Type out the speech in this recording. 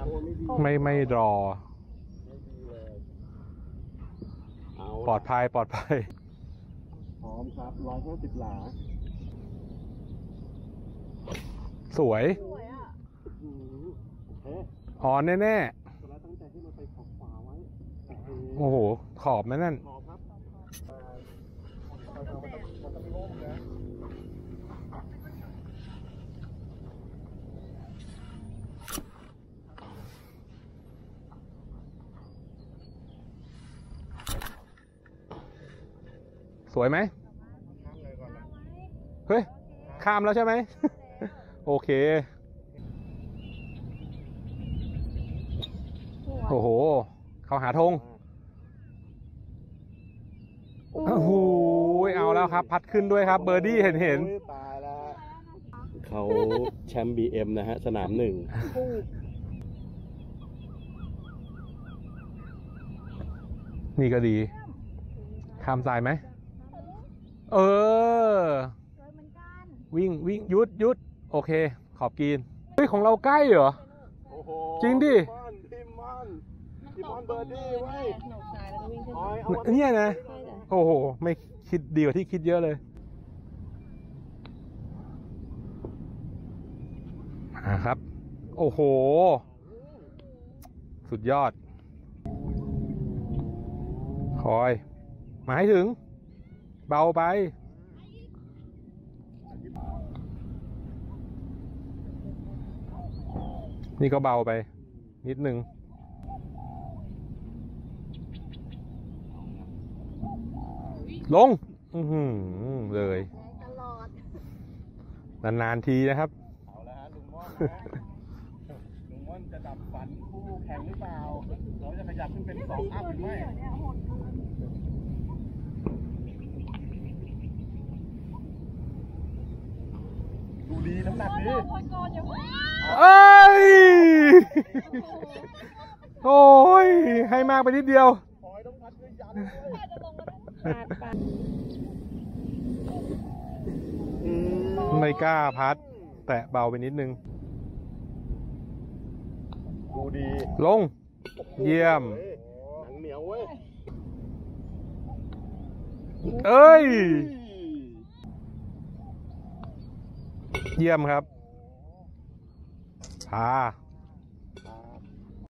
ไม่รอปลอดภัยพร้อมครับ150 หลาสวยอ๋อแน่ๆโอ้โหขอบไหมนั่นสวยไหมเฮ้ยข้ามแล้วใช่ไหม โอเคโอ้โหเขาหาธงโอ้โหเอาแล้วครับพัดขึ้นด้วยครับเบอร์ดี้เห็นตายแล้วเขาแชมป์ BM นะฮะสนาม 1 นี่ก็ดีข้ามสายไหมวิ่งหยุดโอเคขอบกีนเฮ้ยของเราใกล้เหรอจริงดิพี่มอนเบอร์ดี้ไว้เนี่ยนะโอ้โหไม่คิดดีกว่าที่คิดเยอะเลยครับโอ้โหสุดยอดคอยมาให้ถึงเบาไปนี่ก็เบาไปนิดนึงลงเลยนานๆทีนะครับเอาแล้วฮะลุงม่อนจะดับฝันคู่แข่งหรือเปล่าเราจะขยับขึ้นเป็น2 อัพหรือไม่ดูดีน้ำหนักดีเอ้ยโอ้ยให้มากไปนิดเดียวไม่กล้าพัดแตะเบาไปนิดนึงดูดีลงเยี่ยมหนังเหนียวเว้ยเอ้ยเยี่ยมครับพา